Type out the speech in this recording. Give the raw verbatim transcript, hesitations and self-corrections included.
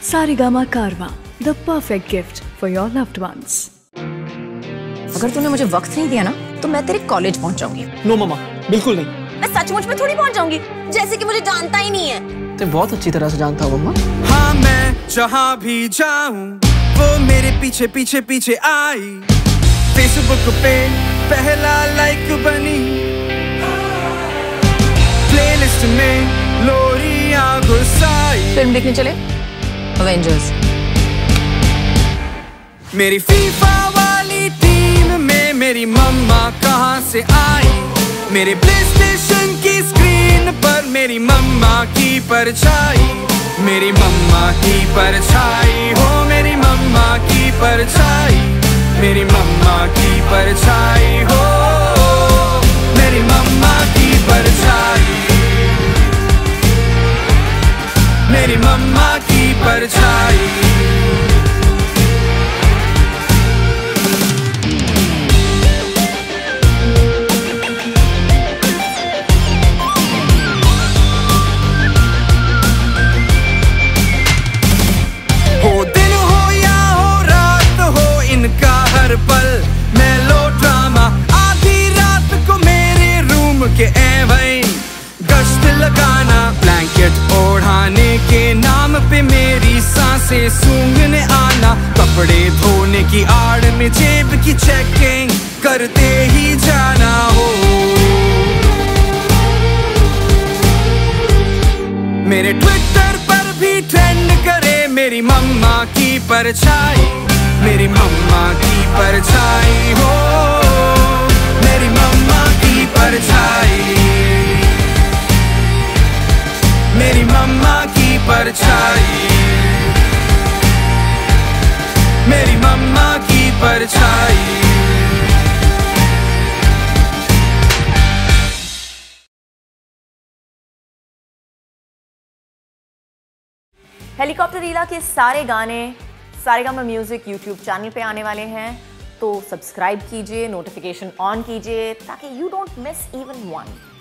Saregama Karma, the perfect gift for your loved ones. अगर तूने मुझे वक्त नहीं दिया ना तो मैं तेरे कॉलेज पहुंच जाऊंगी। नो मम्मा, बिल्कुल नहीं। मैं सचमुच में थोड़ी पहुंच जाऊंगी, जैसे कि मुझे जानता ही नहीं है। ते बहुत अच्छी तरह से जानता हूँ मम्मा। हाँ मैं जहाँ भी जाऊँ वो मेरे पीछे पीछे पीछे आई। फेसबुक पे पहला लाइक बनी, प्लेलिस्ट में लोरियां घुसाई। फिल्म देखने चले अवेंजर्स। मेरी फीफा वाली टीम में मेरी मम्मा कहाँ से आई। मेरे प्लेस्टेशन की स्क्रीन पर मेरी मम्मा की परछाई। मेरी मम्मा की परछाई हो, मेरी मम्मा की परछाई। मेरी मम्मा की परछाई हो, मेरी मम्मा की परछाई। मेरी मम्मा की परछाई। हो दिन हो या हो रात हो इनका हर पल मेलो ड्रामा। आधी रात को मेरे रूम के एवं गश्त लगाना, ब्लैंकेट ओढ़ाने के नाम पे मेरी सांसें सूंघने आना। कपड़े धोने की आड़ में जेब की चेकिंग करते ही जाना हो। मेरे ट्विटर पर भी ट्रेंड करे मेरी मम्मा की परछाई। मेरी मम्मा की परछाई हो, मेरी मम्मा की परछाई। मेरी मम्मा की परछाई। मेरी मम्मा की परछाई। हेलीकॉप्टर ईला के सारे गाने सारेगामा म्यूजिक यूट्यूब चैनल पे आने वाले हैं, तो सब्सक्राइब कीजिए, नोटिफिकेशन ऑन कीजिए ताकि you don't miss even one.